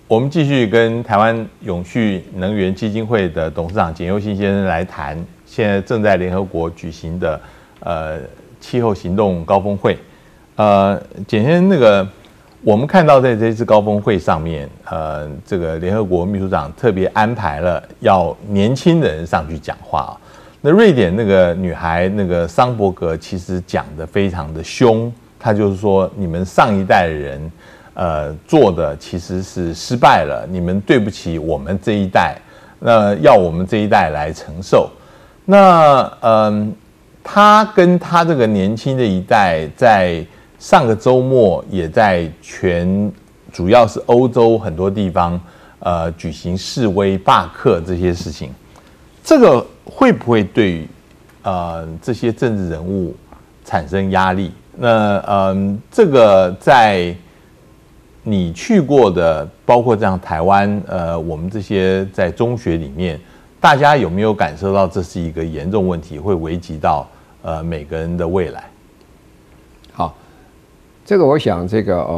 我们继续跟台湾永续能源基金会的董事长简佑新先生来谈，现在正在联合国举行的气候行动高峰会。简先生，我们看到在这次高峰会上面，这个联合国秘书长特别安排了要年轻的人上去讲话。那瑞典那个女孩桑伯格其实讲得非常的凶，她就是说你们上一代的人。做的其实是失败了，你们对不起我们这一代，那要我们这一代来承受。那他跟他这个年轻的一代，在上个周末也在主要是欧洲很多地方举行示威罢课这些事情，这个会不会对这些政治人物产生压力？那这个在你去过的，包括这样台湾，我们这些在中学里面，大家有没有感受到这是一个严重问题，会危及到每个人的未来？ 好，这个我想，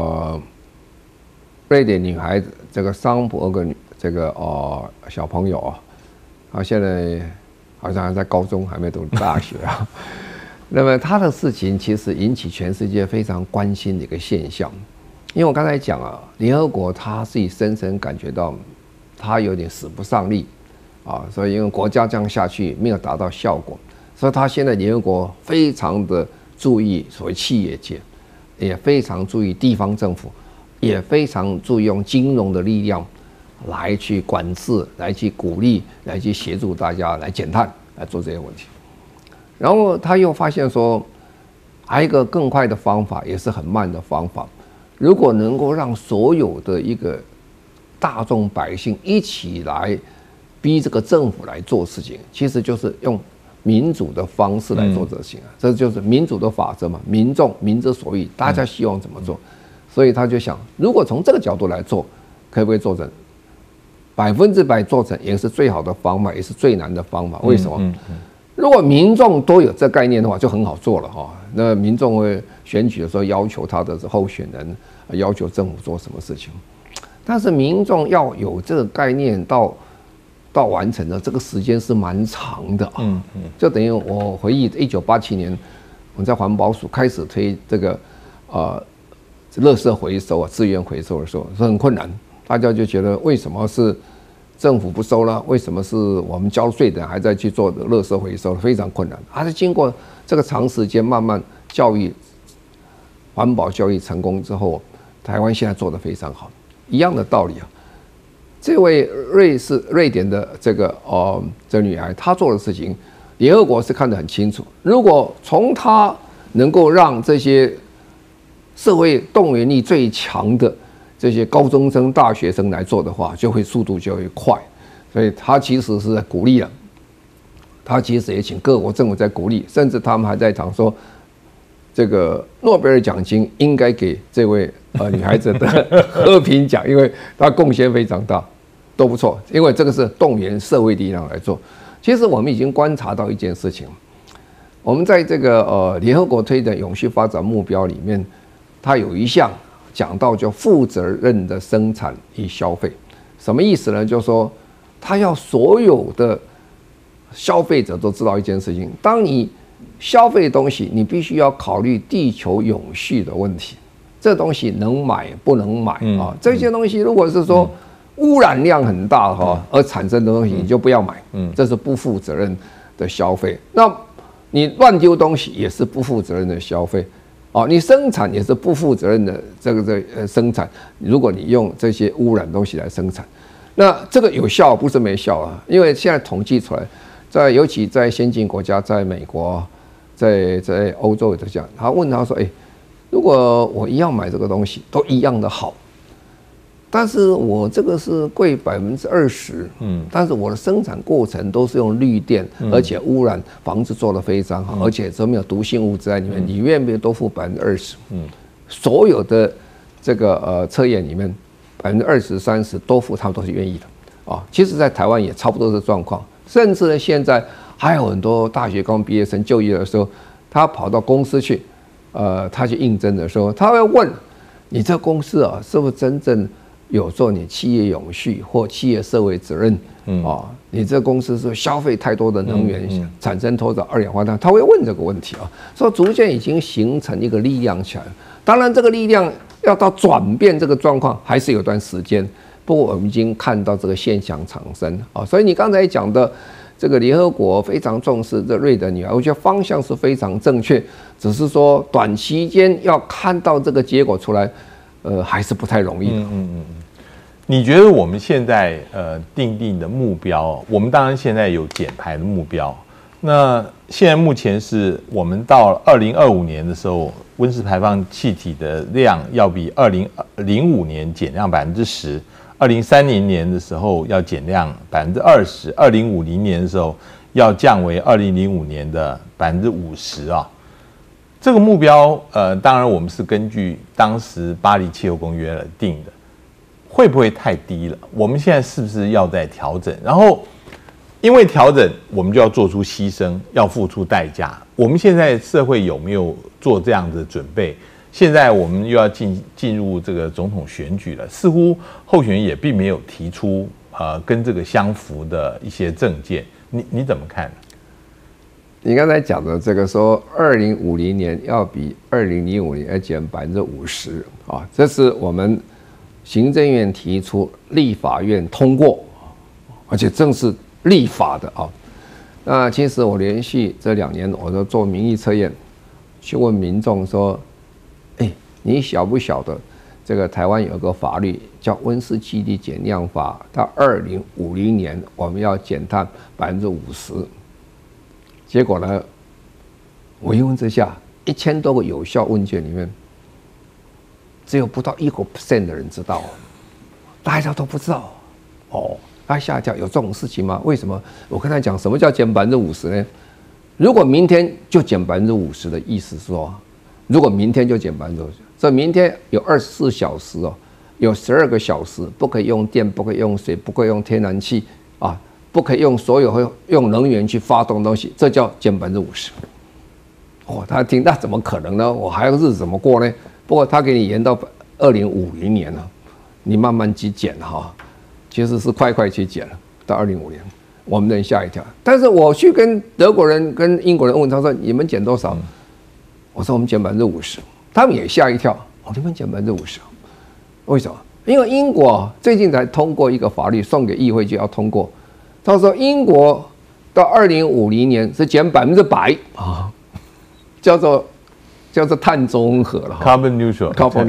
瑞典女孩子这个桑伯格小朋友啊，她现在好像还在高中，还没读大学啊。那么她的事情其实引起全世界非常关心的一个现象。因为我刚才讲啊，联合国他自己深深感觉到，他有点使不上力，所以因为国家这样下去没有达到效果，所以他现在联合国非常的注意所谓企业界，也非常注意地方政府，也非常注意用金融的力量来去管制、来去鼓励、来去协助大家来减碳、来做这些问题。然后他又发现说，还有一个更快的方法，也是很慢的方法。如果能够让所有的一个大众百姓一起来逼这个政府来做事情，其实就是用民主的方式来做这事情，这就是民主的法则嘛，民众民之所欲，大家希望怎么做，所以他就想，如果从这个角度来做，可不可以做成100%做成，也是最好的方法，也是最难的方法。为什么？如果民众都有这概念的话，就很好做了哈。那民众会选举的时候要求他的候选人，要求政府做什么事情。但是民众要有这个概念到完成的这个时间是蛮长的啊。就等于我回忆1987年我们在环保署开始推这个垃圾回收资源回收的时候是很困难，大家就觉得为什么是政府不收了？为什么是我们交税的人还在去做垃圾回收？非常困难。还是经过这个长时间慢慢教育、环保教育成功之后，台湾现在做得非常好。一样的道理啊。这位瑞典的这女孩，她做的事情，联合国是看得很清楚。如果从她能够让这些社会动员力最强的这些高中生、大学生来做的话，速度就会快，所以他其实是在鼓励了，他其实也请各国政府在鼓励，甚至他们还在讲说，这个诺贝尔奖金应该给这位女孩子的和平奖，因为她贡献非常大，都不错，因为这个是动员社会力量来做。其实我们已经观察到一件事情，我们在这个联合国推的永续发展目标里面，它有一项讲到叫负责任的生产与消费，什么意思呢？就是说，他要所有的消费者都知道一件事情：当你消费东西，你必须要考虑地球永续的问题。这东西能买不能买啊？这些东西如果是说污染量很大哈，而产生的东西，你就不要买。这是不负责任的消费。那你乱丢东西也是不负责任的消费。你生产也是不负责任的生产。如果你用这些污染东西来生产，那这个有效不是没效啊？因为现在统计出来，尤其在先进国家，在美国，在欧洲也都这样。他问他说：“如果我一样买这个东西，都一样的好，但是我这个是贵20%，但是我的生产过程都是用绿电，而且污染防治做得非常好，而且都没有毒性物质在里面，你愿不愿意多付20%？所有的这个测验里面，20%、30%多付，他们都是愿意的啊。其实，在台湾也差不多的状况，甚至呢，现在还有很多大学刚毕业生就业的时候，他跑到公司去，他去应征的时候，他会问你这公司啊，是不是真正有做你企业永续或企业社会责任，你这公司是消费太多的能源，产生多少二氧化碳，他会问这个问题啊，所以逐渐已经形成一个力量起来。当然，这个力量要到转变这个状况，还是有段时间。不过我们已经看到这个现象产生啊，所以你刚才讲的这个联合国非常重视这瑞德女孩，我觉得方向是非常正确，只是说短期间要看到这个结果出来，还是不太容易的。 你觉得我们现在定的目标，我们当然现在有减排的目标，那现在目前是我们到2025年的时候，温室排放气体的量要比2005年减量10%，2030年的时候要减量20%，2050年的时候要降为2005年的50%啊。这个目标当然我们是根据当时巴黎气候公约来定的，会不会太低了？我们现在是不是要再调整？然后因为调整，我们就要做出牺牲，要付出代价。我们现在社会有没有做这样的准备？现在我们又要进入这个总统选举了，似乎候选人也并没有提出跟这个相符的一些政见，你怎么看呢？ 你刚才讲的这个说，2050年要比2005年要减50%啊，这是我们行政院提出，立法院通过，而且正是立法的啊。那其实我连续这2年我都做民意测验，去问民众说，你晓不晓得这个台湾有个法律叫温室气体减量法，到2050年我们要减碳50%。结果呢，我一问之下，1000多个有效问卷里面，只有不到1% 的人知道，大家都不知道。他吓一跳，有这种事情吗？为什么？我跟他讲，什么叫减50%呢？如果明天就减50%的意思是说，如果明天就减50%，这明天有24小时有12个小时不可以用电，不可以用水，不可以用天然气啊，不可以用所有用能源去发动的东西，这叫减50%。他听那怎么可能呢？我还有日子怎么过呢？不过他给你延到2050年了，你慢慢去减其实是快去减了，到2050年，我们人吓一跳。但是我去跟德国人、跟英国人问，他说你们减多少？我说我们减50%，他们也吓一跳。你们减50%，为什么？因为英国最近才通过一个法律，送给议会就要通过。他说英国到2050年是减100%叫做碳中和了 ，carbon neutral。carbon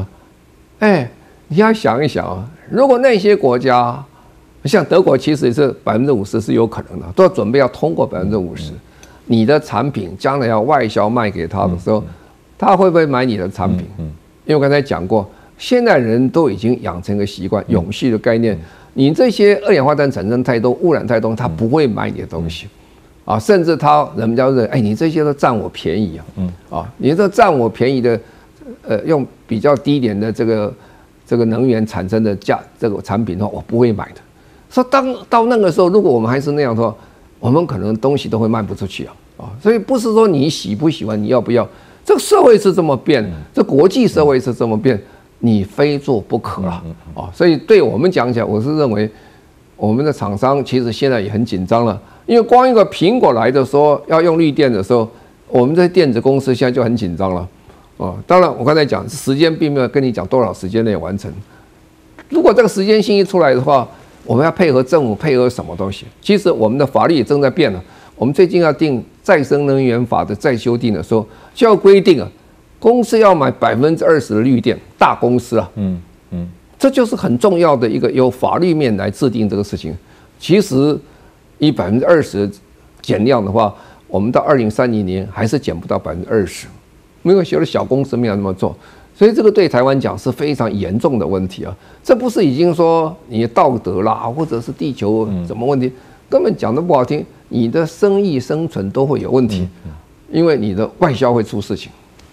neutral。你要想一想如果那些国家像德国，其实是50%是有可能的，都要准备要通过50%。你的产品将来要外销卖给他的时候，他会不会买你的产品？因为我刚才讲过，现在人都已经养成一个习惯，永续的概念。你这些二氧化碳产生太多，污染太多，他不会买你的东西甚至人家认为，你这些都占我便宜你这占我便宜的，用比较低一点的这个能源产生的这个产品的话，我不会买的。所以到那个时候，如果我们还是那样的话，我们可能东西都会卖不出去所以不是说你喜不喜欢，你要不要，这个社会是这么变，这国际社会是这么变，你非做不可了所以对我们讲起来，我是认为我们的厂商其实现在也很紧张了，因为光一个苹果来的时候要用绿电的时候，我们这些电子公司现在就很紧张了当然我刚才讲时间并没有跟你讲多少时间内完成，如果这个时间性一出来的话，我们要配合政府，配合什么东西？其实我们的法律也正在变了。我们最近要定再生能源法的再修订的时候，就要规定公司要买20%的绿电，大公司这就是很重要的一个由法律面来制定这个事情。其实以20%减量的话，我们到2030年还是减不到20%，没有有的小公司没有那么做。所以这个对台湾讲是非常严重的问题这不是已经说你道德啦，或者是地球什么问题，根本讲得不好听，你的生意生存都会有问题，因为你的外销会出事情。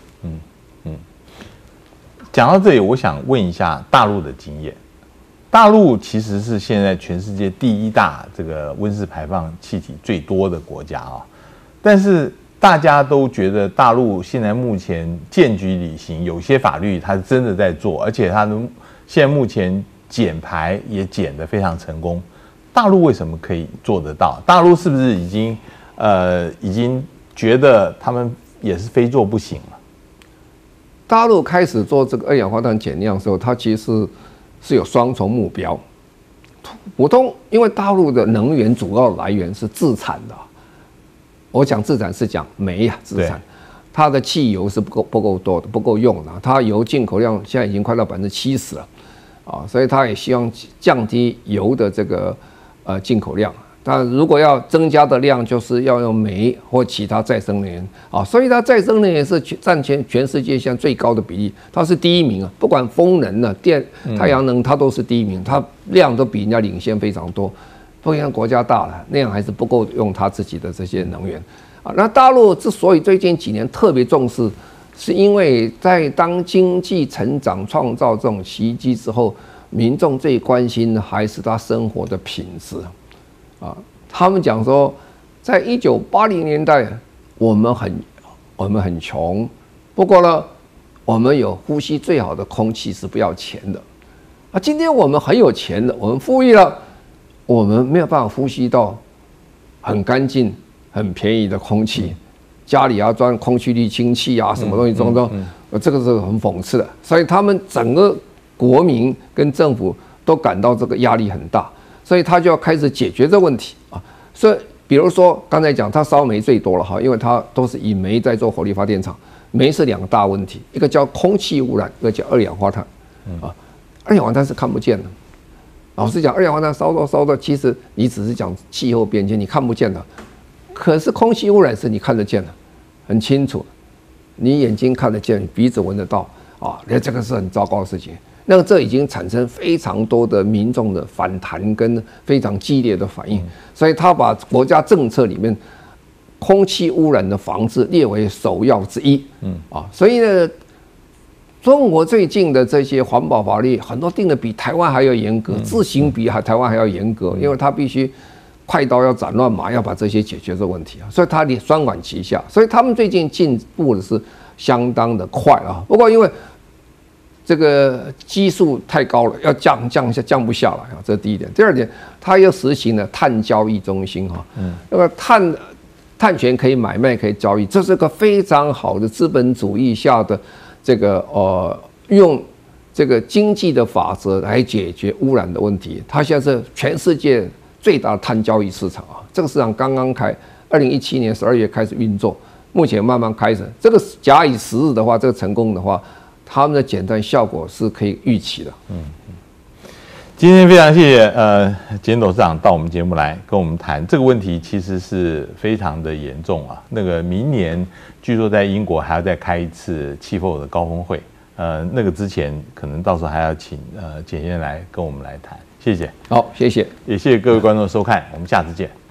讲到这里，我想问一下大陆的经验。大陆其实是现在全世界第1大这个温室排放气体最多的国家但是大家都觉得大陆现在目前荐举理行，有些法律它是真的在做，而且它的现在目前减排也减得非常成功。大陆为什么可以做得到？大陆是不是已经觉得他们也是非做不行了？ 大陆开始做这个二氧化碳减量的时候，它其实是有双重目标。普通，因为大陆的能源主要来源是自产的，我讲自产是讲煤啊，自产，它的汽油是不够多的，不够用的，它油进口量现在已经快到70%了，啊，所以它也希望降低油的这个进口量。但如果要增加的量，就是要用煤或其他再生能源啊，所以它再生能源是占全世界现在最高的比例，它是第一名啊，不管风能啊、太阳能，它都是第一名，它量都比人家领先非常多。不像国家大了，那样还是不够用它自己的这些能源啊。那大陆之所以最近几年特别重视，是因为在当经济成长创造这种奇迹之后，民众最关心的还是他生活的品质。他们讲说，在1980年代，我们很穷，不过呢，我们有呼吸最好的空气是不要钱的。今天我们很有钱的，我们富裕了，我们没有办法呼吸到很干净、很便宜的空气，家里要装空气滤清器啊，什么东西装，这个是很讽刺的。所以他们整个国民跟政府都感到这个压力很大。所以他就要开始解决这问题啊，所以比如说刚才讲，他烧煤最多了哈，因为他都是以煤在做火力发电厂，煤是2个大问题，一个叫空气污染，一个叫二氧化碳啊。二氧化碳是看不见的，老实讲，二氧化碳烧到，其实你只是讲气候变迁，你看不见的，可是空气污染是你看得见的，很清楚，你眼睛看得见，鼻子闻得到啊，这个是很糟糕的事情。那这已经产生非常多的民众的反弹跟非常激烈的反应，所以他把国家政策里面空气污染的防治列为首要之一。所以呢，中国最近的这些环保法律很多定的比台湾还要严格，自行比台湾还要严格，因为他必须快刀要斩乱麻，要把这些解决这问题啊，所以他双管齐下，所以他们最近进步的是相当的快啊。不过因为这个基数太高了，要降不下来啊，这是第一点。第二点，它又实行了碳交易中心哈，那个碳权可以买卖，可以交易，这是个非常好的资本主义下的这个用这个经济的法则来解决污染的问题。它现在是全世界最大的碳交易市场啊，这个市场刚刚开，2017年12月开始运作，目前慢慢开始。这个假以时日的话，这个成功的话，他们的减碳效果是可以预期的。 今天非常谢谢简董事长到我们节目来跟我们谈这个问题，其实是非常的严重啊。那个明年据说在英国还要再开一次气候的高峰会，那个之前可能到时候还要请简先生来跟我们来谈。谢谢。 好，谢谢， 也谢谢各位观众的收看，我们下次见。